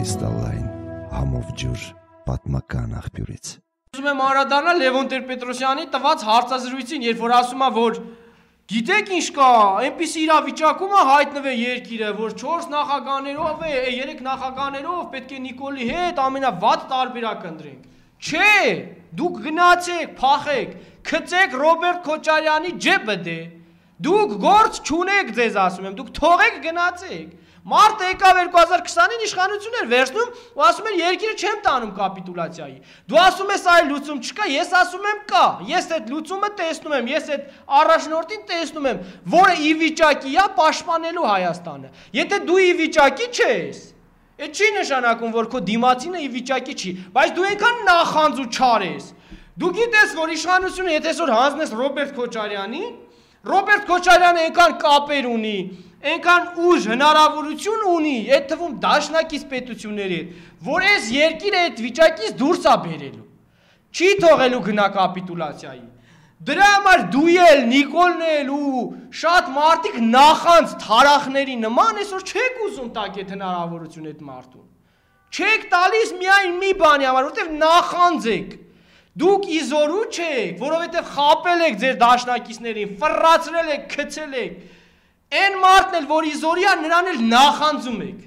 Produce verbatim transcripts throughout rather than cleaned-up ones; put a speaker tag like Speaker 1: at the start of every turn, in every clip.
Speaker 1: կրիստալային համով ջուր պատմական աղբյուրից։
Speaker 2: Ուզում եմ անդրադառնալ Լևոն Տեր-Պետրոսյանի տված հարցազրույցին, երբ որ ասում է, որ գիտեք ինչ կա, այնպիսի իրավիճակում է հայտնվել երկիրը, որ չորս նախագահներով է, երեք նախագահներով պետք է Նիկոլի հետ ամենավատ տարբերակ ընտրենք։ Չէ, դուք գնացեք, փախեք, գցեք Ռոբերտ Քոչարյանի ջեբը դե։ Դուք գործ չունեք, ձեզ ասում եմ, դուք թողեք գնացեք։ Մարտը եկավ երկու հազար քսանին իշխանություն էր վերցնում ու ասում էր երկիրը չեմ տանում կապիտուլացիայի։ Դու ասում ես այլ լուծում չկա, ես ասում եմ կա։ Ես այդ լուծումը տեսնում եմ, ես այդ առաջնորդին տեսնում եմ, որը ի վիճակի է պաշտպանելու Հայաստանը։ Եթե դու ի վիճակի չես, այդ չի նշանակում, որ քո դիմացինը ի վիճակի չի, բայց դու այնքան նախանձ ու չար ես։ Դու գիտես, որ իշխանությունը եթե այսօր հանձնես Ռոբերտ Քոչարյանին, Ռոբերտ Քոչարյանը այնքան կապեր ունի, այնքան ուժ հնարավորություն ունի, այդ թվում դաշնակից պետությունների հետ, որ այս երկիրը այդ վիճակից դուրս է բերելու։ Չի թողելու գնա կապիտուլացիայի։ Դրա համար դու էլ, Նիկոլն էլ ու շատ մարդիկ նախանց թարախների նման այսօր չեք ուզում տակ այդ հնարավորություն այդ մարդուն։ Չեք տալիս միայն մի բանի համար, որովհետև նախանձ եք։ Դուք իզորու չեք, որովհետև խապել եք ձեր դաշնակիցներին, ֆռացրել եք, գցել եք։ Այն մարդն էլ, որ իզորի է, նրան էլ նախանձում եք։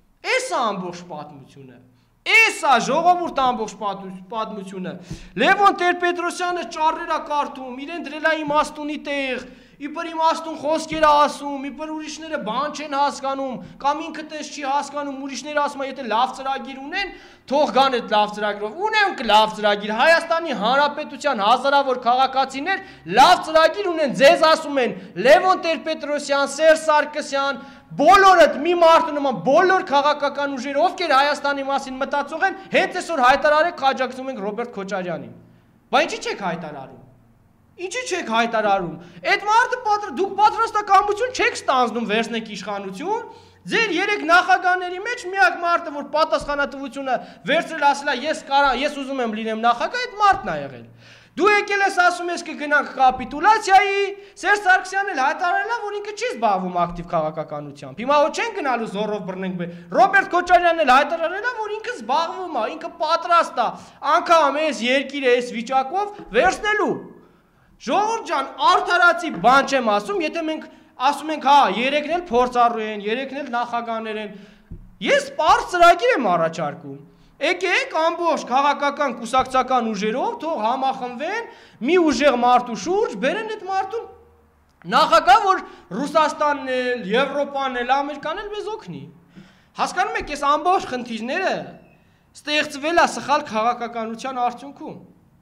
Speaker 2: Էս է ամբողջ պատմությունը։ Էս է ժողովուրդ ամբողջ պատմությունը։ Լևոն Տեր-Պետրոսյանը ճառեր է կարդում, իրեն դրել է իմաստունի տեղ, իբր իմաստուն խոսքեր է ասում, իբր ուրիշները բան չեն հասկանում, կամ ինքը տես չի հասկանում, ուրիշները ասում են, եթե լավ ծրագիր ունեն, թող գան այդ լավ ծրագրով։ Ունենք լավ ծրագիր, Հայաստանի Հանրապետության հազարավոր քաղաքացիներ լավ ծրագիր ունեն, ձեզ ասում են Լևոն Տեր-Պետրոսյան, Սերժ Սարգսյան, բոլորդ մի մարդու նման բոլոր քաղաքական ուժերը, ովքեր Հայաստանի մասին մտածող են, հենց այսօր հայտարարեք աջակցում ենք Ռոբերտ Քոչարյանին։ Բայց ինչի չեք հայտարարում։ Ինչի չեք հայտարարում։ Այդ մարդը դուք պատրաստակամություն չեք ստանձնում վերցնեք իշխանություն, ձեր երեք նախագահների մեջ միակ մարդը, որ պատասխանատվությունը վերցրել ասել է ես կարա, ես ուզում եմ լինեմ նախագահ, այդ մարդն է եղել։ Դու եկել ես ասում ես կգնանք կապիտուլացիայի, Սերժ Սարգսյանն էլ հայտարարել է, որ ինքը չի զբաղվում ակտիվ քաղաքականությամբ։ Հիմա ոչ չեն գնալու զորով բռնենք։ Ռոբերտ Քոչարյանն էլ հայտարարել է, որ ինքը զբաղվում է, ինքը պատրաստ է անգամ այս երկիրը այս վիճակով վերցնելու։ Ժողովուրդ ջան, արդարացի բան չեմ ասում, եթե մենք ասում ենք, հա, երեքն էլ փորձառու են, երեքն էլ նախագահներ են։ Ես պարզ ծրագիր եմ առաջարկում։ Եկեք ամբողջ քաղաքական կուսակցական ուժերով թող համախմբվեն մի ուժեղ մարդու շուրջ, բերեն այդ մարդուն նախագահ, որ Ռուսաստանն էլ, Եվրոպան էլ, Ամերիկան էլ մեզ օգնի։ Հասկանում եք, այս ամբողջ խնդիրները ստեղծվել է սխալ քաղաքականության արդյունքում։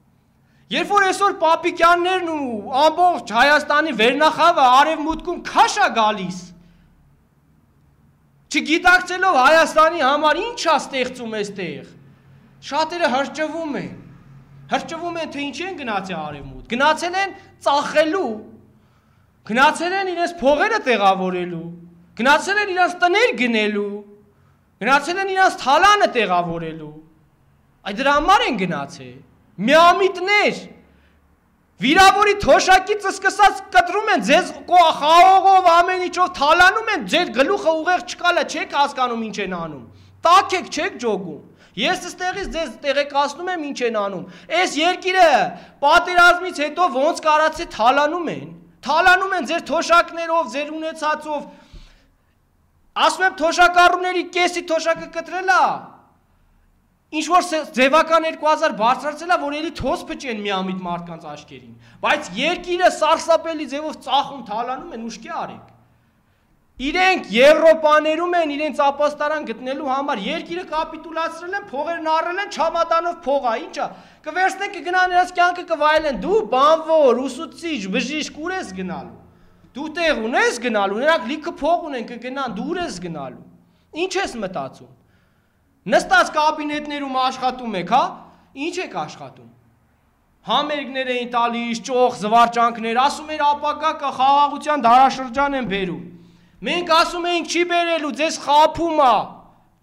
Speaker 2: Երբ որ այսօր Պապիկյաններն ու ամբողջ Հայաստանի վերնախավը արևմուտքում քաշ է գալիս, չգիտակցելով Հայաստանի համար ինչ է ստեղծում այստեղ, շատերը հրճվում են, հրճվում են, թե ինչ են գնացել արևմուտք, գնացել են ծախելու, գնացել են իրենց փողերը տեղավորելու, գնացել են իրենց տներ գնելու, գնացել են իրենց թալանը տեղավորելու, այդ դրա համար են գնացել։ Միամիտներ, վիրավորի թոշակից սկսած կտրում են, ձեզ խաղողով ամեն ինչով թալանում են, ձեր գլուխը ուղեղ չկալը, չեք հասկանում ինչ են անում, տակ եք չեք ջոգում, ես ստեղից ձեզ տեղեկացնում եմ ինչ են անում, այս երկիրը պատերազմից հետո ոնց կարացե թալանում են, թալանում են ձեր թոշակներով, ձեր ունեցածով, ասում եմ թոշակառուների կեսի թոշակը կտրել է, ինչ-որ ձևական երկու հազար բարձրացել է, որ էլի թոս փճեն միամիտ մարդկանց աչքերին, բայց երկիրը սարսափելի ձևով ծախում թալանում են, ուշքի արեք։ Իրենք Եվրոպաներում են իրենց ապաստարան գտնելու համար, երկիրը կապիտուլացրել են, փողերն առել են, չամատանով փող է, ինչա, կվերցնեն կգնան նրանց կյանքը կվայելեն, դու բանվոր, ուսուցիչ, բժիշկ ուր ես գնալու, դու տեղ ունես գնալու, նրանք լիքը փող ունեն կգնան, դու ուր ես գնալու, ինչ ես մտածում։ Նստած կաբինետներում աշխատում եք, հա, ինչ եք աշխատում։ Համերգներ էին տալիս, ճոխ, զվարճանքներ, ասում էր ապագա խաղաղության դարաշրջան են բերում։ Մենք ասում էինք չի բերելու, ձեզ խափում է,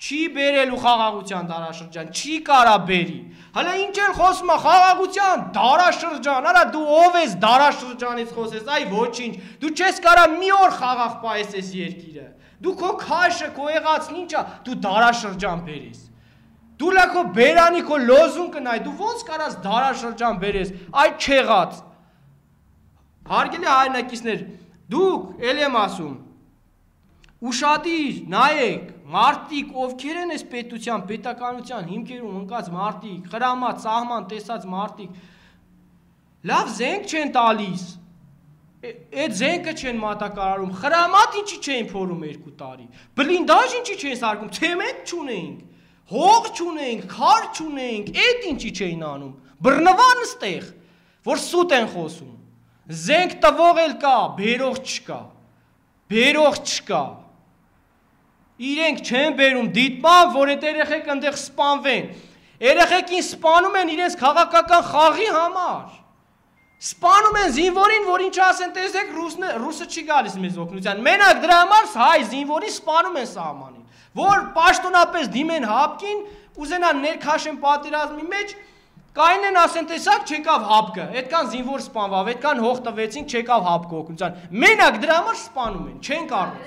Speaker 2: Չի բերելու խաղաղության դարաշրջան, չի կարա բերի։ Հələ ինչ են խոսում է խաղաղության դարաշրջան, արա դու ով ես դարաշրջանից խոսես, այ ոչինչ։ Դու չես կարա մի օր խաղաղ պահես այս երկիրը։ Դու քո քաշը, քո եղածն ինչ է, դու դարաշրջան բերես։ Դու լա քո բերանի, քո լոզունգը նայ, դու ոնց կարաս դարաշրջան բերես, այդ չեղած։ Հարգելի հայրենակիցներ, դուք էլ եմ ասում, ուշադիր, նայեք, մարդիկ, ովքեր են այս պետության, պետականության հիմքերում ընկած մարդիկ, խրամած, սահման տեսած մարդիկ, լավ զենք չեն տալիս, այդ զենքը չեն մատակարարում, խրամատ ինչի չեն փորում երկու տարի, բլինդաժ ինչի չեն սարքում, ցեմենտ չունեինք, հող չունեինք, քար չունեինք, այդ ինչի չէին անում, բռնվան ստեղ, որ սուտ են խոսում, զենք տվող էլ կա, բերող չկա, բերող չկա, իրենք չեն բերում դիտման, որ այդ երեխեք ընդեղ սպանվեն, երեխեքին սպանում են իրենց քաղաքական խաղի համար, սպանում են զինվորին, որ ինչ ասեն, տեսեք, ռուսը չի գալիս մեզ օգնության, մենակ դրա համար հայ զինվորին սպանում են սահմանին, որ պաշտոնապես դիմեն հապկին, ուզենան ներքաշեն պատերազմի մեջ, կային են ասեն, տեսակ, չեկավ հապկը, այդքան զինվոր սպանվավ, այդքան հող տվեցին, չեկավ հապկը օգնության, մենակ դրա համար սպանում են, չեն կարող։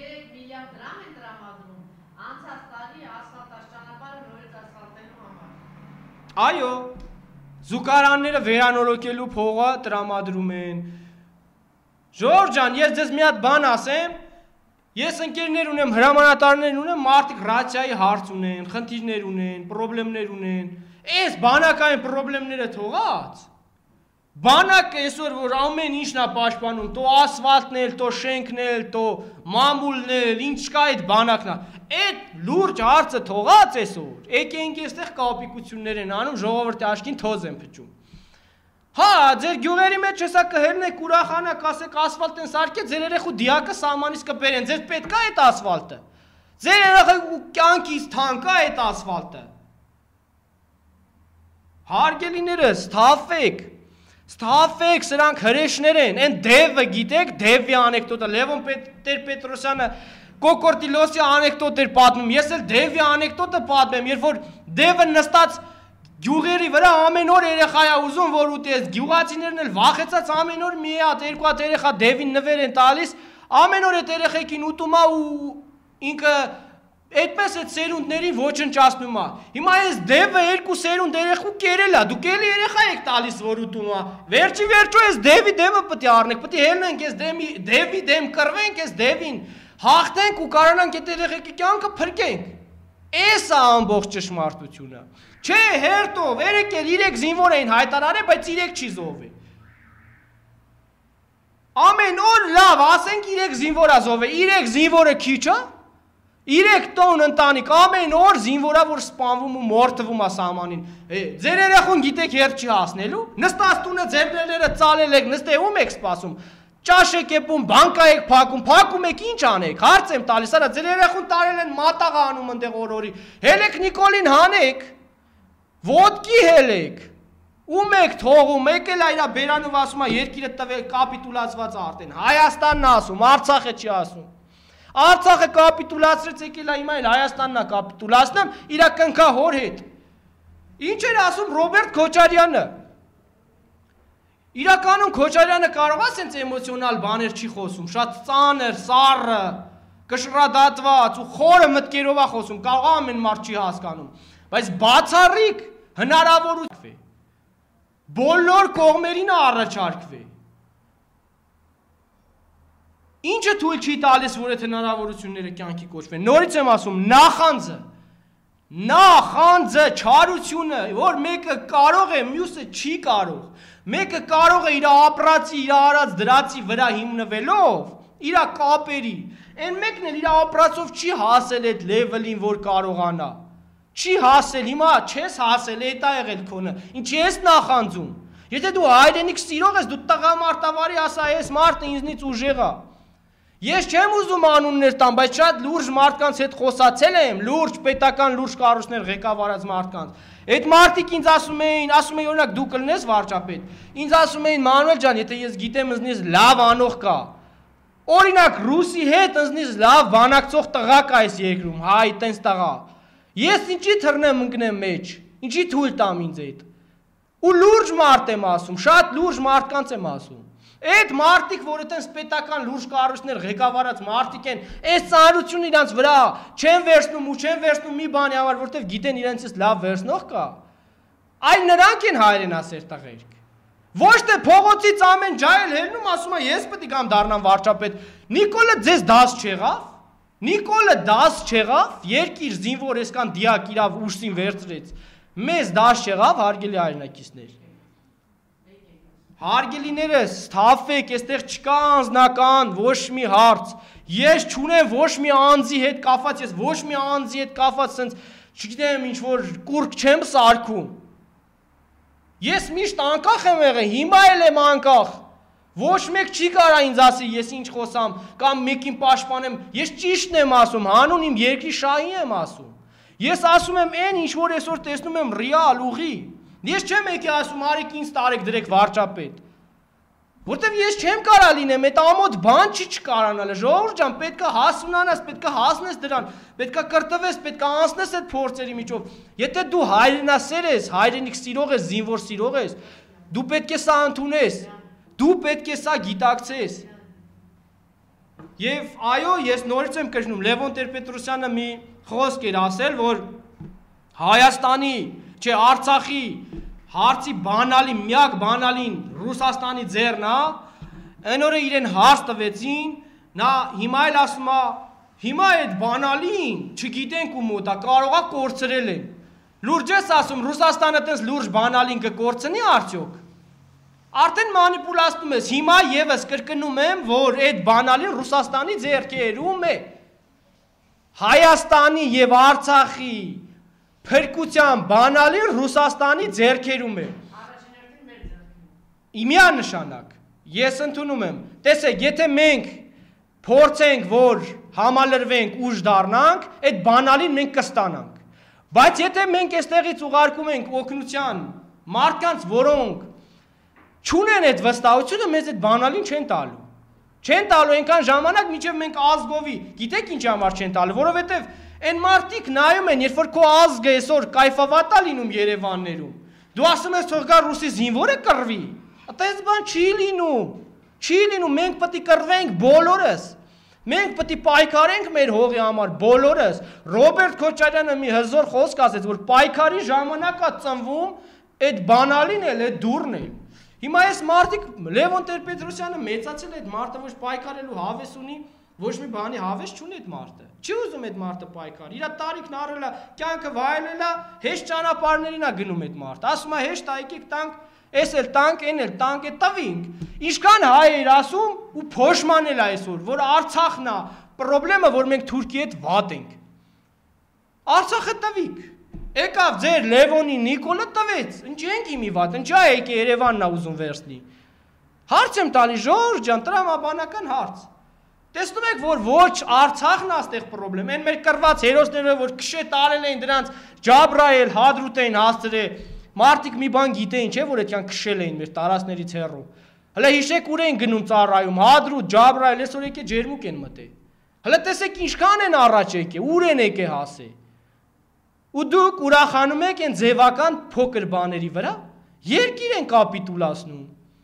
Speaker 2: Այո, զուգարանները վերանորոգելու փողը տրամադրում են։ Ժորժ ջան, ես ձեզ մի հատ բան ասեմ, ես ընկերներ ունեմ, հրամանատարներ ունեմ, մարդիկ ռացիայի հարց ունեն, խնդիրներ ունեն, պրոբլեմներ ունեն։ Այս բանակային պրոբլեմները թողած։ Բանակը այսօր որ ամեն ինչն է պաշտպանում, տո ասֆալտն էլ, տո շենքն էլ, տո մամուլն էլ, ինչ կա այդ բանակն է։ Այդ լուրջ հարցը թողած այսօր, եկենք այստեղ կապիկություններ են անում, ժողովրդի աչքին թոզ են փչում։ Հա, ձեր գյուղերի մեջ հեսա կհեռնեք ուրախանակ, ասեք ասֆալտ են սարքել, ձեր երեխու դիակը սահմանից կբերեն, ձեզ պետք է այդ ասֆալտը։ Ձեր երեխու կյանքից թանկ է այդ ասֆալտը։ Հարգելիներս, սթափվեք։ Սթափվեք, սրանք հրեշներ են, այն դևը գիտեք, դևի անեկդոտը, Լևոն Տեր-Պետրոսյանը Կոկորտիլոսի անեկդոտ էր պատմում, ես էլ դևի անեկդոտը պատմեմ, երբ որ դևը նստած գյուղերի վրա ամեն օր երեխա է ուզում, որ ուտի, գյուղացիներն էլ վախեցած ամեն օր մի հատ, երկու հատ երեխա դևին նվեր են տալիս, ամեն օր այդ երեխեքին ուտում է ու ինքը այդպես այդ սերունդների ոչնչացնում է։ Հիմա այս դևը երկու սերունդ երեխու կերել է, դուք էլի երեխա եք տալիս, որ ուտում է։ Վերջի վերջո այս դևի դևը պետք է առնենք, պետք է հելնենք այս դևի դեմ կռվենք այս դևին, հաղթենք ու կարողանանք այդ երեխեքի կյանքը փրկենք։ Էս է ամբողջ ճշմարտությունը։ Չէ, հերթով, երեք էլ իրեք զինվոր էին հայտարարել, բայց իրեք չի զոհվել։ Ամեն օր լավ, ասենք իրեք զինվորա զոհվել, իրեք զինվորը քիչ է։ Իրեք տոն ընտանիք, ամեն օր զինվորա, որ սպանվում ու մորթվում է սահմանին։ Ձեր երեխուն գիտեք երբ չի հասնելու, նստած տունը ձեռներները ծալել եք, նստեում եք սպասում, ճաշ եք եփում, բանկա եք փակում, փակում եք ինչ անեք, հարց եմ տալիս, արա ձեր երեխուն տարել են մատաղ անում ընդեղ օրորի, հելեք Նիկոլին հանեք, ոդկի հելեք, ում եք թողում, եք էլ այրա բերանով ասում է երկիրը տվել կապիտուլացված արդեն, Հայաստանն ասում, Արցախը չի ասում։ Արցախը կապիտուլացրեց եկել է հիմա էլ Հայաստանն է կապիտուլացնում իր կնքահոր հետ։ Ինչ էր ասում Ռոբերտ Քոչարյանը։ Իրականում Քոչարյանը կարող է սենց էմոցիոնալ բաներ չի խոսում, շատ ծանր, սառը, կշռադատված ու խորը մտքերով է խոսում, կարող է ամեն մարդ չի հասկանում, բայց բացառիկ հնարավորություն է։ Բոլոր կողմերին առաջարկվի։ Ինչը թույլ չի տալիս, որ այդ հնարավորությունները կյանքի կոչվեն։ Նորից եմ ասում, նախանձը, նախանձը, չարությունը, որ մեկը կարող է, մյուսը չի կարող, մեկը կարող է իր ապրածի, իր արած դրածի վրա հիմնվելով, իր կապերի, այն մեկն էլ իր ապրածով չի հասել այդ լևելին, որ կարողանա, չի հասել, հիմա չես հասել, էդ է եղել քոնը, ինչի ես նախանձում, եթե դու հայրենիք սիրող ես, դու տղամարտավարի ասա, ես մարդը ինձնից ուժեղ է։ Ես չեմ ուզում անուններ տամ, բայց շատ լուրջ մարդկանց հետ խոսացել եմ, լուրջ պետական լուրջ կառույցներ ղեկավարած մարդկանց։ Այդ մարդիկ ինձ ասում էին, ասում էին օրինակ դու կլնես վարչապետ։ Ինձ ասում էին Մանուել ջան, եթե ես գիտեմ ինձնից լավ անող կա, Օրինակ ռուսի հետ ինձնից լավ բանակցող տղա կա այս երկրում, հայ տենց տղա։ Ես ինչի թռնեմ ընկնեմ մեջ, ինչի թույլ տամ ինձ այդ։ Ու լուրջ մարդ եմ ասում, շատ լուրջ մարդկանց եմ ասում։ Այդ մարդիկ, որ այդպես պետական լուրջ կառույցներ ղեկավարած մարդիկ են, այս ծանրությունը իրանց վրա չեն վերցնում ու չեն վերցնում մի բանի համար, որտեվ գիտեն իրանցից լավ վերցնող կա։ Այլ նրանք են հայրենասեր տղերք։ Ոչ թե փողոցից ամեն ջայել հելնում ասում է ես պետք է կամ դառնամ վարչապետ։ Նիկոլը ձեզ դաս չեղավ։ Նիկոլը դաս չեղավ, երկիր զինվոր այսքան դիակ իրավ ուշսին վերցրեց։ Մեզ դաս չեղավ, հարգելի հայրենակիցներ։ Հարգելիներս, թափեք, այստեղ չկա անձնական ոչ մի հարց։ Ես չունեմ ոչ մի անձի հետ կապված, ես ոչ մի անձի հետ կապված, sense չգիտեմ ինչ որ կուրկ չեմ սարքում։ Ես միշտ անկախ եմ եղել, հիմա էլ եմ անկախ։ Ոչ մեկ չի կարա ինձ ասի ես ինչ խոսամ կամ մեկին պաշտպանեմ, ես ճիշտն եմ ասում, հանուն իմ երկրի շահի եմ ասում։ Ես ասում եմ այն ինչ որ այսօր տեսնում եմ ռեալ ուղի։ Ես չեմ եկի ասում արեք ինձ տարեք դրեք վարչապետ։ Որտեվ ես չեմ կարա լինեմ, այդ ամոթ բան չի չկարանալ, ժողովուրդ ջան, պետքա հասունանաս, պետքա հասնես դրան, պետքա կրտվես, պետքա անցնես այդ փորձերի միջով։ Եթե դու հայրենասեր ես, հայրենիք սիրող ես, զինվոր սիրող ես, դու պետք է սա ընդունես, դու պետք է սա գիտակցես։ Եվ այո, ես նորից եմ կրկնում, Լևոն Տեր-Պետրոսյանը մի խոսք էր ասել, որ Հայաստանի, չէ, Արցախի հարցի բանալի, միակ բանալին Ռուսաստանի ձեռն է, այն օրը իրեն հարց տվեցին, նա հիմա էլ ասում է, հիմա այդ բանալին չգիտենք ու մոտ է, կարող է կորցրել են։ Լուրջ ես ասում, Ռուսաստանը տես լուրջ բանալին կկորցնի արդյոք։ Արդեն մանիպուլացնում ես, հիմա եւս կրկնում եմ, որ այդ բանալին Ռուսաստանի ձեռքերում է։ Հայաստանի եւ Արցախի փրկության բանալին Ռուսաստանի ձեռքերում է։ Իմիանշանակ, ես ընդունում եմ, տեսեք, եթե մենք փորձենք, որ համալրվենք ուժ դառնանք, այդ բանալին մենք կստանանք։ Բայց եթե մենք այստեղից ուղարկում ենք օգնության մարդկանց, որոնք չունեն այդ վստահությունը, մեզ այդ բանալին չեն տալու։ Չեն տալու այնքան ժամանակ, մինչև մենք ազգովի, գիտեք ինչ համար չեն տալու, որովհետև այն մարդիկ նայում են, երբ որ քո ազգը այսօր կայֆավատ է լինում Երևաններում, դու ասում ես թող գա ռուսի զինվորը կռվի, այդպես բան չի լինում, չի լինում, մենք պետք է կռվենք բոլորս, մենք պետք է պայքարենք մեր հողի համար բոլորս։ Ռոբերտ Քոչարյանը մի հզոր խոսք ասեց, որ պայքարի ժամանակ է ծնվում այդ բանալին էլ, այդ դուրն էլ։ Հիմա այս մարդիկ Լևոն Տեր-Պետրոսյանը մեծացել է այդ մարդը, ոչ պայքարելու հավես ունի, ոչ մի բանի հավես չունի այդ մարդը։ Չի ուզում այդ մարդը պայքար։ Իր տարիքն առել է, կյանքը վայելել է, հեշտ ճանապարհներին է գնում այդ մարդը։ Ասում է հեշտ այկեք տանք, էս էլ տանք, այն էլ տանք, է տվինք։ Ինչքան հայ էր ասում ու փոշմանել է այսօր, որ Արցախն է, խնդրեմը, որ մենք Թուրքիի հետ վատ ենք։ Արցախը տվիկ։ Եկավ ձեր Լևոնի Նիկոլը տվեց, ինչ ենք իմի վատ, ինչա եկե Երևանն է ուզում վերցնի։ Հարց եմ տալի, Ժորժ ջան, տրամաբանական հարց։ Տեսնում եք, որ ոչ Արցախն է այստեղ խնդրեմ, այն մեր կռված հերոսները, որ քշե տարել էին դրանց Ջաբրայել, Հադրութ էին հասցրել, մարդիկ մի բան գիտեին, չէ՞ որ այդքան քշել էին մեր տարածքներից հեռու։ Հələ հիշեք ուր են գնում ծառայում, Հադրութ, Ջաբրայել, այսօր եկե ջերմուկ են մտել։ Հələ տեսեք ինչքան են առաջ եկե, ուր են եկե հասե։ Ու դուք ուրախանում եք այն ձևական փոքր բաների վրա, երկիր են կապիտուլացնում։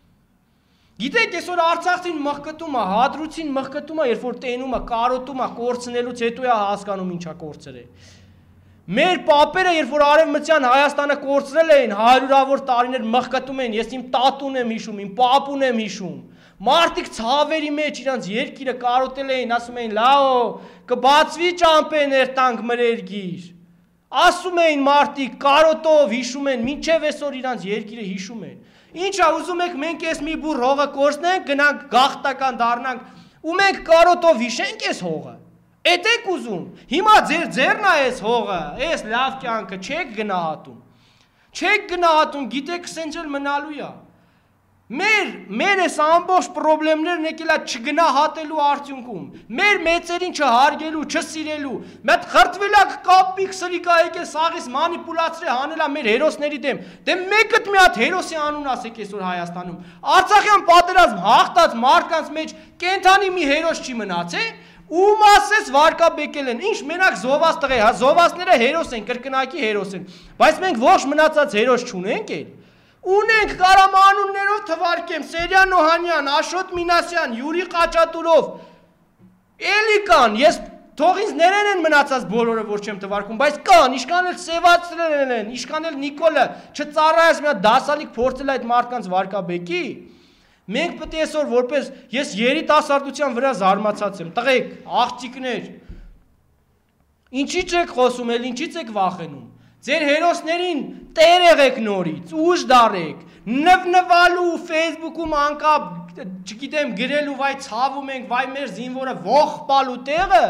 Speaker 2: Գիտեք, այսօր Արցախին մղկտում է, Հադրութին մղկտում է, երբ որ տենում է, կարոտում է, կորցնելուց հետո է հասկանում ինչա կորցրել։ Մեր պապերը, երբ որ Արևմտյան Հայաստանը կորցրել էին, հարյուրավոր տարիներ մղկտում են, ես իմ տատուն եմ հիշում, իմ պապուն եմ հիշում։ Մարդիկ ցավերի մեջ իրանց երկիրը կարոտել էին, ասում էին՝ «Լավ, կբացվի ճամփեներ տանք մրերգիր»։ Ասում էին մարդիկ, կարոտով հիշում են, մինչև այսօր իրանց երկիրը հիշում են։ Ինչա ուզում եք մենք այս մի բուր հողը կորցնենք, գնանք գաղթական դառնանք ու մենք կարոտով հիշենք այս հողը։ Էդ եք ուզում։ Հիմա ձեր ձեռն է այս հողը, այս լավ կյանքը չեք գնահատում։ Չեք գնահատում, գիտեք սենց էլ մնալու է։ Մեր մեր այս ամբողջ խնդիրներն եկել է չգնահատելու արդյունքում, մեր մեծերին չհարգելու, չսիրելու, մեծ խրտվելակ կապիկ սրիկա եկել սաղից մանիպուլացրե հանելա մեր հերոսների դեմ, դե մեկդ մի հատ հերոսի անուն ասեք այսօր Հայաստանում, Արցախյան պատերազմ հաղթած մարդկանց մեջ կենթանի մի հերոս չի մնաց, ում ասես վարկաբեկել են, ինչ մենակ զովաս տղե, հա զովասները հերոս են, կրկնակի հերոս են, բայց մենք ողջ մնացած հերոս չունենք էլ, ունենք կարամ անուններով թվարկեմ, Սերյան Օհանյան, Աշոտ Մինասյան, Յուրի Խաչատուրով, էլի կան, ես թող ինձ ներեն են մնացած բոլորը, որ չեմ թվարկում, բայց կան, իշքան էլ Սևացրել են, իշքան էլ Նիկոլը, չծառայես մի հատ դասալիկ փորձել այդ մարդկանց վարկաբեկի, մենք պետք է այսօր որպես ես երիտասարդության վրա զարմացած եմ, տղեկ, աղջիկներ, ինչի՞ց եք խոսում, էլ ինչի՞ց եք վախենում, ձեր հերոսներին տեր եղեք նորից, ուժ դարեք, նվնվալու Facebook-ում անկապ, չգիտեմ, գրելու վայ ցավում ենք, վայ մեր զինվորը ողբալու տեղը,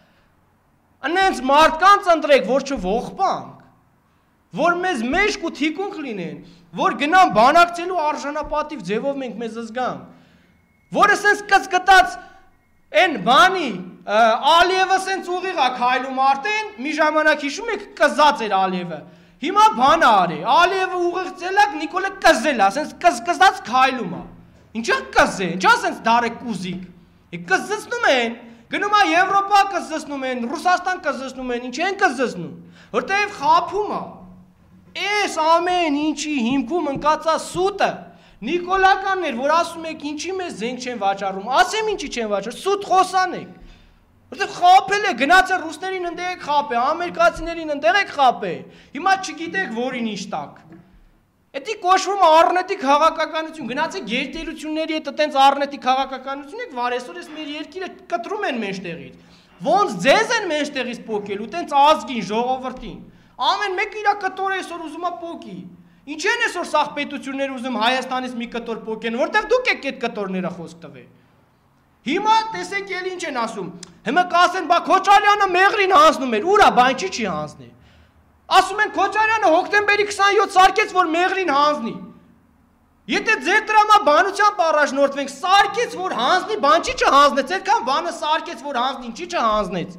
Speaker 2: անենց մարդկանց ընտրեք, որ չողբանք, որ մեզ մեջք ու թիկունք լինեն, որ գնան բանակցելու արժանապատիվ ձևով մենք մեզ զգանք, որ ասենց կծկտած են բանի, Ալիևը ասենց ուղիղ է քայլում արդեն, մի ժամանակ հիշում եք կզած էր Ալիևը, հիմա բան արի, Ալիևը ուղիղ ծելակ, Նիկոլը կզել է, ասենց կզկզած քայլում է, ինչա կզե, ինչա ասենց դարեք կուզիկ, կզծնում են, գնում է Եվրոպա կզծնում են, Ռուսաստան կզծնում են, ինչ են կզծնում, որտեև խափում է, Էս ամեն ինչի հիմքում ընկածա սուտը, Նիկոլականներ, որ ասում եք ինչի մեզ զենք չեն վաճառում, ասեմ ինչի չեն վաճառում, սուտ խոսանեք, որտեղ խապել է, գնաց է ռուսներին ընդեղ եք խապե, ամերիկացիներին ընդեղ եք խապե, հիմա չգիտեք որին ինչ տակ, էդի կոշվում առնետի քաղաքականություն, գնաց եք գերտերությունների հետ տենց առնետի քաղաքականություն եք, վար այսօր ես մեր երկիրը կտրում են մեջտեղից, ոնց ձեզ են մեջտեղից պոկելու, տենց ազգին, ժողովրդին, Ամեն մեկ իրա կտոր այսօր ուզում է պոկի, ինչ են այսօր սաղ պետություններ ուզում Հայաստանից մի կտոր պոկեն, որտեղ դուք եք այդ կտորները խոսք տվե, հիմա տեսեք էլ ինչ են ասում, հիմա կասեն, բա Քոչարյանը մեղրին հանձնում էր, ուրա բա ինչի չի հանձնի, ասում են Քոչարյանը հոկտեմբերի քսանյոթ սարքեց, որ մեղրին հանձնի, եթե ձեր տրամաբանությամբ առաջնորդվենք, սարքեց, որ հանձնի, բան չի չհանձնեց, այդքան բանը սարքեց, որ հանձնի, ինչի չհանձնեց,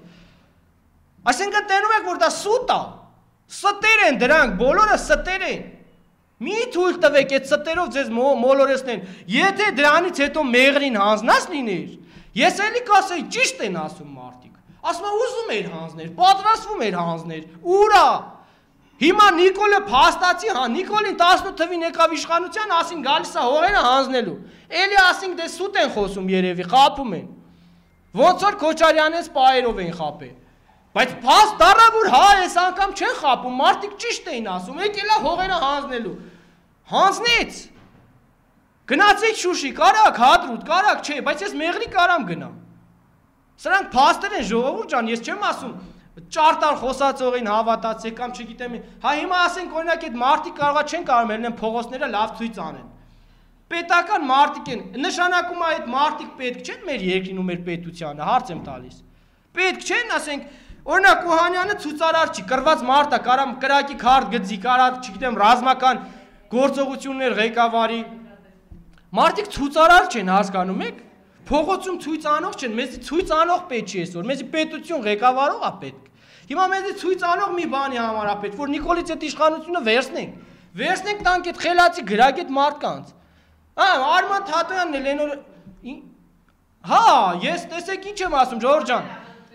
Speaker 2: այսինքն տենում եք, որ դա սուտ է, Ստեր են դրանք, բոլորը ստեր են, մի թույլ տվեք այդ ստերով ձեզ մոլորեսնեն, եթե դրանից հետո մեղրին հանձնած լիներ, ես էլի կասեի ճիշտ են ասում մարդիկ, ասում է ուզում էր հանձներ, պատրաստվում էր հանձներ, ուրա, հիմա Նիկոլը փաստացի, Նիկոլին տասնութ թվին եկավ իշխանության, ասին գալիս է հողերը հանձնելու, էլի ասին դե սուտ են խոսում երևի, խափում են, ոնց որ Քոչարյանից պայերով են խափել, Բայց փաստ դառավոր հա այս անգամ չեն խապում, մարդիկ ճիշտ էին ասում, եկել է հողերը հանձնելու, հանձնեց, գնացեք Շուշի, կարակ, Հադրութ, կարակ չէ, բայց ես մեղրի կարամ գնամ, սրանք փաստեր են ժողովուրդ ջան, ես չեմ ասում, ճարտար խոսածողին հավատացեք կամ չգիտեմ, հա հիմա ասենք օրինակ այդ մարդիկ կարողա չեն կարող ելնեն փողոցները լավ ցույց անեն, պետական մարդիկ են, նշանակում է այդ մարդիկ պետք չեն մեր երկրին ու մեր պետությանը, հարց եմ տալիս, պետք չեն ասենք Օրինակ Օհանյանը ցուցարար չի, կրված մարդ է, կարամ կրակի քարտ գծի, կարա, չգիտեմ, ռազմական գործողություններ ղեկավարի։ Մարդիկ ցուցարար չեն, հասկանում եք։ Փողոցում ցույց անող չեն, մեզի ցույց անող պետք չի այսօր, մեզի պետություն ղեկավարող է պետք։ Հիմա մեզի ցույց անող մի բանի համար է պետք, որ Նիկոլից այդ իշխանությունը վերցնենք։ Վերցնենք տանք այդ խելացի գրագետ մարդկանց։ Հա, Արման Թաթոյանն էլ են օր Հա, ես տեսեք ինչ եմ ասում, Ժողովուրդ ջան։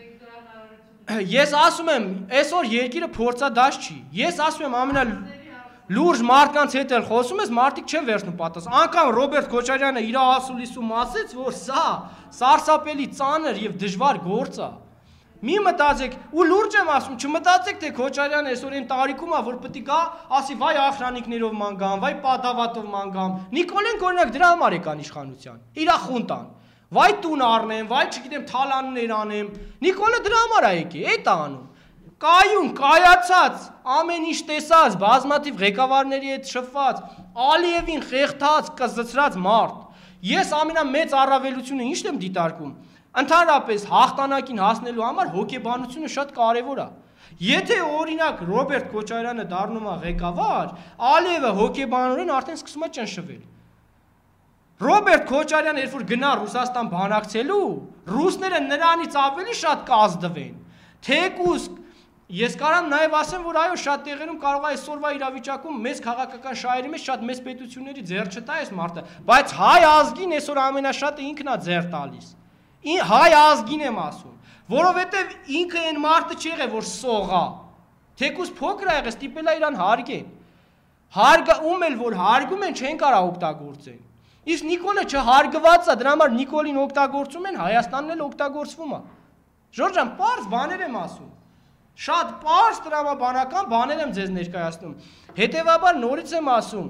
Speaker 2: Ես ասում եմ, այսօր երկիրը փորձադաշտ չի, ես ասում եմ ամենա լուրջ մարդկանց հետ էլ խոսում ես, մարդիկ չեն վերցնում պատաս, անգամ Ռոբերտ Քոչարյանը իր ասուլիսում ասեց, որ սա սարսափելի ծանր և դժվար գործ է, մի մտածեք, ու լուրջ եմ ասում, չմտածեք, թե Քոչարյանը այսօր այն տարիքում է, որ պետք է գա, ասի վայ ախրանիկներով ման գամ, վայ պատավատով ման գամ, Նիկոլեն օրինակ դրա համար եկան իշխանության, իրա խունտան Վայ տուն առնեմ, վայ չգիտեմ թալաններ անեմ, Նիկոլը դրա համար է եկի, էդ է անում, կայուն, կայացած, ամեն ինչ տեսած, բազմաթիվ ղեկավարների հետ շփված, Ալիևին խեղդած, կզծրած մարդ, ես ամենամեծ առավելությունը ինչ եմ դիտարկում, ընդհանրապես հաղթանակին հասնելու համար հոգեբանությունը շատ կարևոր է, եթե օրինակ Ռոբերտ Քոչարյանը դառնում է ղեկավար, Ալիևը հոգեբանորեն արդեն սկսում է ճնշվել, Ռոբերտ Քոչարյանը երբ որ գնա Ռուսաստան բանակցելու, ռուսները նրանից ավելի շատ կազդվեն։ Թեկուզ ես կարամ նաև ասեմ, որ այո, շատ տեղերում կարող է այսօրվա իրավիճակում մեծ քաղաքական շահերի մեջ շատ մեծ պետությունների ձեռ չտա այս մարդը, բայց հայ ազգին այսօր ամենաշատը ինքն է ձեռ տալիս։ Հայ ազգին եմ ասում, որովհետև ինքը այն մարդը չի եղել, որ սողա։ Թեկուզ փոքր է եղել, ստիպել է իրան հարգեն։ Հարգը ում էլ որ հարգում են, չեն կարող օգտագործեն։ Իսկ Նիկոլը չհարգված է, դրա համար Նիկոլին օգտագործում են, Հայաստանն էլ օգտագործվում է։ Ժորժ ջան, պարզ բաներ եմ ասում։ Շատ պարզ տրամաբանական բաներ եմ ձեզ ներկայացնում։ Հետևաբար նորից եմ ասում,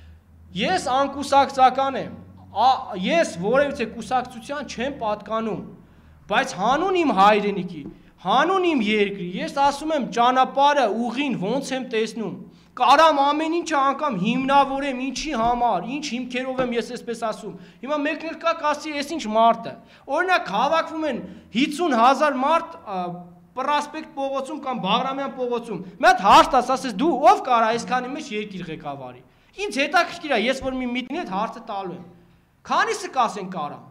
Speaker 2: ես անկուսակցական եմ, ես որևիցե կուսակցության չեմ պատկանում, բայց հանուն իմ հայրենիքի, հանուն իմ երկրի, ես ասում եմ ճանապարհը ուղին ոնց եմ տեսնում, կարամ ամեն ինչը անգամ հիմնավորեմ ինչի համար, ինչ հիմքերով եմ ես այսպես ասում։ Հիմա մեկն էլ կա կասի, ես ինչ մարդ է։ Օրինակ հավաքվում են հիսուն հազար մարդ Պրոսպեկտ փողոցում կամ Բաղրամյան փողոցում։ Մի հատ հարց տաս, ասես դու ով կարա այսքանի մեջ երկիր ղեկավարի։ Ինձ հետաքրքիր է, ես որ մի միտինի այդ հարցը տալու եմ։ Քանիսը կասեն կարամ։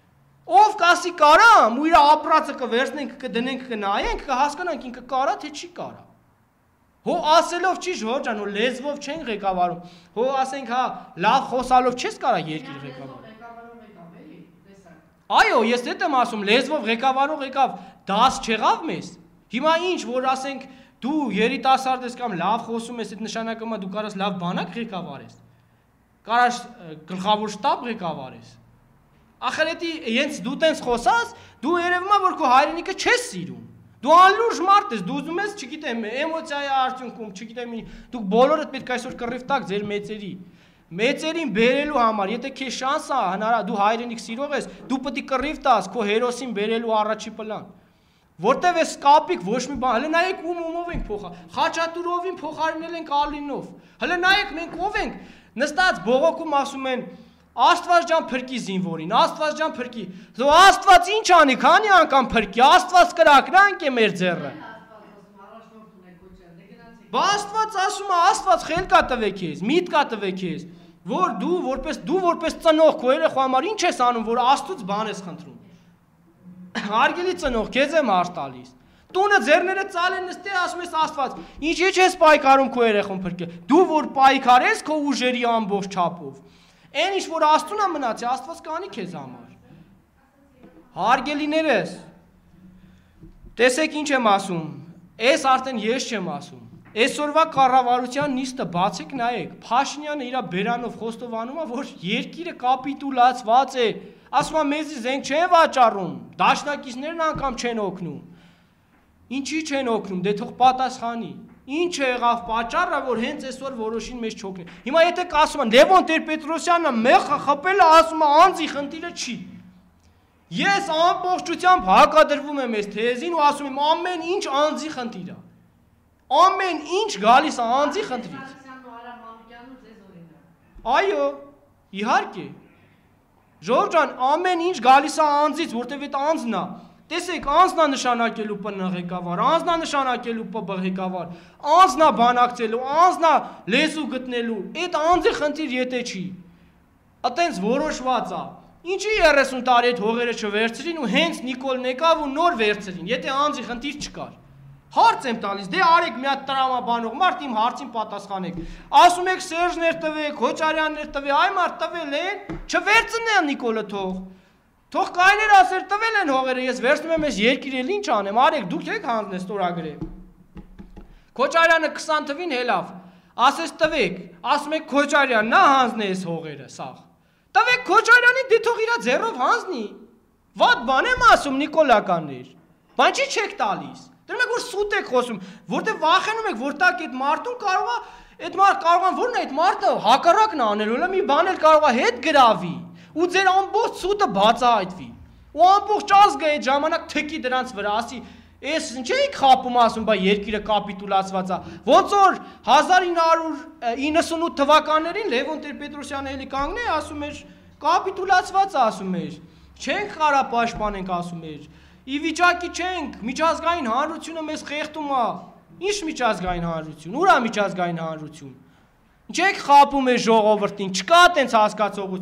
Speaker 2: Ով կասի կարամ, ու իր ապրածը կվերցնենք, կդնենք, կնայենք, կհասկանանք ինքը կարա թե չի կարա։ Հո ասելով չի ժողովրդան, հո լեզվով չեն ղեկավարում։ Հո ասենք հա լավ խոսալով չես կարա երկիր ղեկավարել։ Այո, ես դա եմ ասում, լեզվով ղեկավարող եկավ, դաս չեղավ մեզ։ Հիմա ինչ, որ ասենք դու երիտասարդ ես կամ լավ խոսում ես, այդ նշանակում է դու կարաս լավ բանակ ղեկավարես։ Կարաս գլխավոր շտաբ ղեկավարես։ Ախր էդի հենց դու տենց խոսած, դու երևում է որ քո հայրենիքը չես սիրում։ Դու անլուրջ մարդ ես, դու ուզում ես, չգիտեմ, էմոցիայի արդյունքում, չգիտեմ, դուք բոլորդ պետք է այսօր կռիվ տաք ձեր մեծերի։ Մեծերին բերելու համար, եթե քեզ շանս է, հնարավոր դու հայրենիք սիրող ես, դու պետք է կռիվ տաս քո հերոսին բերելու առաջի պլան։ Որտեվ է սկապիկ ոչ մի բան, հələ նայեք ում ումով ենք փոխա, Խաչատուրովին փոխարինել ենք Ալինով։ Հələ նայեք մենք ով ենք, նստած բողոքում ասում են Աստված ջան փրկի զինվորին, Աստված ջան փրկի։ Դու Աստված ինչ անի, քանի անգամ փրկի, Աստված կրակրանք է մեր ձեռը։ Բա Աստված ասում է, Աստված խելքա տվեք քեզ, միտքա տվեք քեզ, որ դու որպես դու որպես ծնող քո երեխու համար ինչ ես անում, որ Աստծուց բան ես խնդրում։ Հարգելի ծնող, քեզ եմ հարց տալիս։ Տունը ձեռները ծալ են նստի, ասում ես Աստված, ինչի՞ չես պայքարում քո երեխուն փրկել։ Դու որ պայքարես քո ուժերի ամբողջ չափով։ Այն ինչ որ Աստծուն է մնացի, Աստված կանի քեզ համար։ Հարգելիներս, տեսեք ինչ եմ ասում, այս արդեն ես չեմ ասում։ Այսօրվա կառավարության նիստը բացեք նայեք, Փաշինյանը իր բերանով խոստովանում է, որ երկիրը կապիտուլացված է, ասում է մեզի զենք չեն վաճառում, դաշնակիցներն անգամ չեն օգնում։ Ինչի չեն օգնում, դե թող պատասխանի։ Ինչ է եղավ պատճառը, որ հենց այսօր որոշին մեզ չօգնեն։ Հիմա եթե կասում են Լևոն Տեր-Պետրոսյանը մեղը խփել է, ասում է անձի խնդիրը չի։ Ես ամբողջությամբ հակադրվում եմ այս թեզին ու ասում եմ ամեն ինչ անձի խնդիր է։ Ամեն ինչ գալիս է անձի խնդրից։ Այո, իհարկե։ Ժողովուրդ ջան, ամեն ինչ գալիս է անձից, որտեվ այդ անձն է։ Տեսեք, անձն է նշանակելու Պ Ն ղեկավար, անձն է նշանակելու Պ Բ ղեկավար, անձն է բանակցելու, անձն է լեզու գտնելու, այդ անձի խնդիր եթե չի, այտենց որոշված է, ինչի երեսուն տարի այդ հողերը չվերցրին ու հենց Նիկոլն եկավ ու նոր վերցրին, եթե անձի խնդիր չկար, հարց եմ տալիս, դե արեք մի հատ տրամաբանող մարդ իմ հարցին պատասխանեք, ասում եք Սերժներ տվեք, Քոչարյաններ տվեք, այ մարդ տվել են, չվերցնեն Նիկոլը թող, Թող կայներ ասեր տվել են հողերը, ես վերցնում եմ ես երկիր էլ ինչ անեմ, արեք դուք եք հանձնես ստորագրեք։ Քոչարյանը քսան թվին հելավ, ասես տվեք, ասում եք Քոչարյանն նա հանձնե ես հողերը, սաղ։ Տվեք Քոչարյանի, դե թող իրա ձեռով հանձնի։ Վատ բան եմ ասում Նիկոլականներ, բան չի չեք տալիս։ Դրում եք որ սուտ եք խոսում, որտեղ վախենում եք, որ տակ այդ մարդուն կարող է, այդ մարդ կարող է որն է այդ մարդը հակառակն անել, ու մի բան էլ կարող է հետ գրավի։ Ու ձեր ամբողջ սուտը բացահայտվի։ Ու ամբողջ ազգը այդ ժամանակ թքի դրանց վրա ասի, «Էս ինչ էիք խապում ասում, բա երկիրը կապիտուլացված է»։ Ոնց որ հազար ինը հարյուր իննսունութ թվականներին Լևոն Տեր-Պետրոսյանը էլի կանգնի, ասում էր, կապիտուլացված է ասում էր։ Չենք կարա պաշտպանենք ասում էր։ Ի վիճակի չենք, միջազգային հանրությունը մեզ խեղդում է։ Ինչ միջազգային հանրություն, ուր է միջազգային հանրություն։ Չեք խապում է ժողովրդին, չկա տենց հասկացողություն։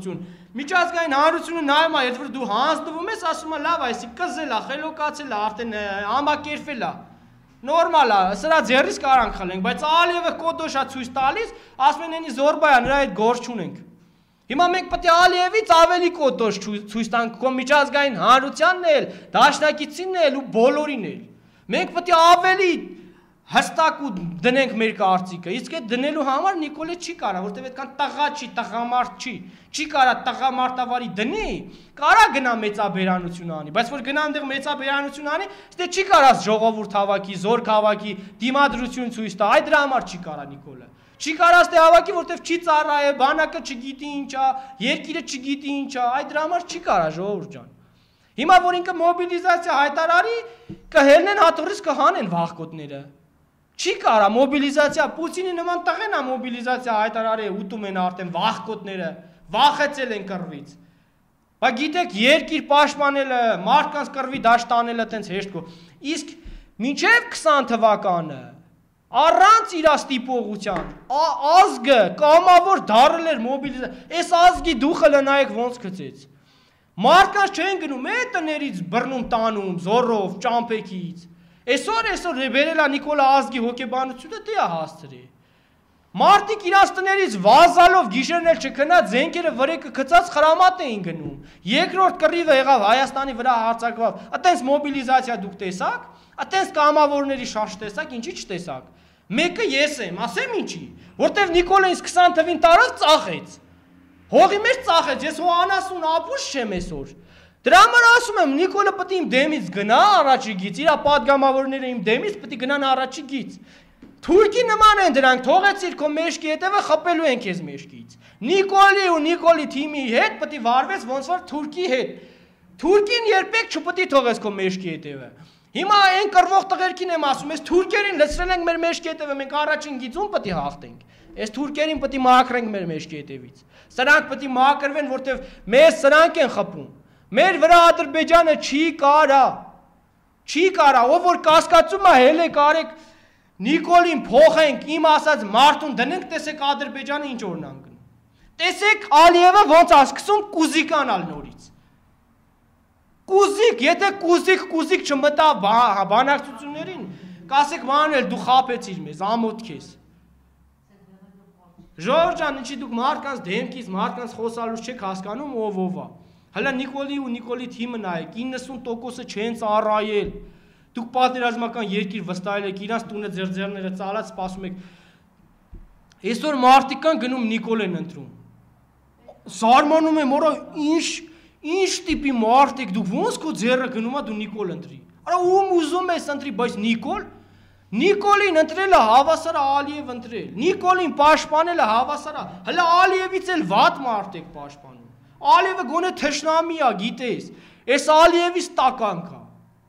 Speaker 2: Միջազգային հանրությունը նայում է, երբ որ դու հանձնվում ես, ասում է լավ, այսի կզել է, խելոքացել է, արդեն համակերպվել է։ Նորմալ է, սրա ձեռից կարանք խլենք, բայց Ալիևը կոդոշ է ցույց տալիս, ասում են էնի Զորբայա նրա հետ գործ չունենք։ Հիմա մենք պետք է Ալիևից ավելի կոդոշ ցույց տանք քո միջազգային հանրությանն էլ, դաշնակիցին էլ ու բոլորին էլ։ Մենք պետք է ավելի հստակ ու դնենք մեր կարծիքը, իսկ այդ դնելու համար Նիկոլը չի կարա, որտեվ այդքան տղա չի, տղամարդ չի, չի կարա տղամարտավարի դնի, կարա գնա մեծաբերանություն անի, բայց որ գնա այնտեղ մեծաբերանություն անի, դե չի կարաս ժողովուրդ հավաքի, զորք հավաքի, դիմադրություն ցույց տա, այդ դրա համար չի կարա Նիկոլը։ Չի կարաս դե հավաքի, որտեվ չի ծառայե, բանակը չգիտի ինչ է, երկիրը չգիտի ինչ է, այդ դրա համար չի կարա ժողովուրդ ջան։ Հիմա որ ինքը մոբիլիզացիա հայտարարի, կհելնեն հաթոռից կհանեն վախկոտները։ Չի կարա մոբիլիզացիա, Պուտինի նման տղեն է մոբիլիզացիա հայտարարի ուտում են արդեն վախկոտները, վախեցել են կռվից։ Բա գիտեք, երկիր պաշտպանելը, մարդկանց կռվի դաշտ անելը տենց հեշտ կո։ Իսկ մինչև քսան թվականը առանց իր ստիպողության, ազգը կամավոր դարել էր մոբիլիզացիա, այս ազգի դուխը լնայեք ոնց գծեց։ Մարդկանց չեն գնում, է տներից բռնում տանում, զորով, ճամփեքից։ Այսօր այսօր բերել է Նիկոլա ազգի հոգեբանությունը դե է հասցրի։ Մարդիկ իրաց տներից վազալով գիշերն էլ չքնած զենքերը վրեկը գցած խրամատ էին գնում։ Երկրորդ կռիվը եղավ Հայաստանի վրա հարձակվավ։ Այտենց մոբիլիզացիա դուք տեսաք, այտենց կամավորների շարժ տեսաք, ինչի չտեսաք։ Մեկը ես եմ, ասեմ ինչի, որտեվ Նիկոլը ինձ քսան թվին տարած ծախեց։ Հողի մեջ ծախեց, ես հո անասուն ապուշ չեմ այսօր։ Դրա համար ասում եմ, Նիկոլը պետք է իմ դեմից գնա առաջի գից, իր պատգամավորները իմ դեմից պետք է գնան առաջի գից։ Թուրքի նման են դրանք, թողեցիր քո մեջքի հետևը խփելու են քեզ մեջքից։ Նիկոլի ու Նիկոլի թիմի հետ պետք է վարվես ոնց որ Թուրքի հետ։ Թուրքին երբեք չպետք է թողես քո մեջքի հետևը։ Հիմա այն կռվող տղերքին եմ ասում, ես թուրքերին լցրել ենք մեր մեջքի հետևը, մենք առաջին գիծում պետք է հաղթենք։ Այս թուրքերին պետք է մաքրենք մեր մեջքի հետևից։ Սրանք պետք է մաքրվեն, որտեվ մեզ սրանք են խփում։ Մեր վրա Ադրբեջանը չի կարա, չի կարա, ով որ կասկածում է հելեք արեք Նիկոլին փոխենք, իմ ասած մարդուն դնենք, տեսեք Ադրբեջանը ինչ օրնան գնում։ Տեսեք Ալիևը ոնց ասկսում կուզիկանալ նորից։ Կուզիկ, եթե կուզիկ, կուզիկ չմտա բանակցություններին, կասեք Մանուել դու խաբեցիր մեզ, ամոթ քեզ։ Ժողովուրդ ջան, ինչի դուք մարդկանց դեմքից, մարդկանց խոսալուց չեք հասկանում ով ով է։ Հələ Նիկոլի ու Նիկոլի թիմը նայեք, իննսուն տոկոսը չեն ծառայել։ Դուք պատերազմական երկիր վստահել եք, իրանց տունը ձերձերները ծալած սպասում եք։ Այսօր մարդիկ կան գնում Նիկոլ են ընտրում։ Զարմանում եմ, օրա ինչ ինչ տիպի մարդ եք դուք, ոնց քո ձեռը գնում է դու Նիկոլ ընտրի։ Արա ում ուզում ես ընտրի, բայց Նիկոլ Նիկոլին ընտրելը հավասար է Ալիև ընտրել։ Նիկոլին պաշտպանելը հավասար է։ Հələ Ալիևից էլ վատ մարդ եք պաշտպանում։ Ալիևը գոնե թշնամի է, գիտես, այս Ալիևից տականք է,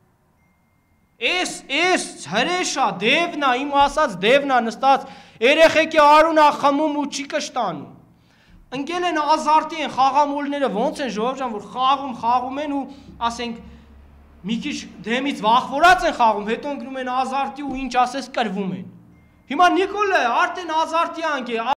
Speaker 2: այս, այս հրեշա, դևնա, իմ ասած դևնա նստած, երեխեքի արուն է խմում ու չի կշտանում, ընկել են ազարտի են խաղամոլները, ոնց են ժողովուրդ ջան, որ խաղում, խաղում են ու ասենք, մի քիչ դեմից վախվորած են խաղում, հետո ընկնում են ազարտի ու ինչ ասես կրվում են, հիմա Նիկոլը արդեն ազարտյանք է,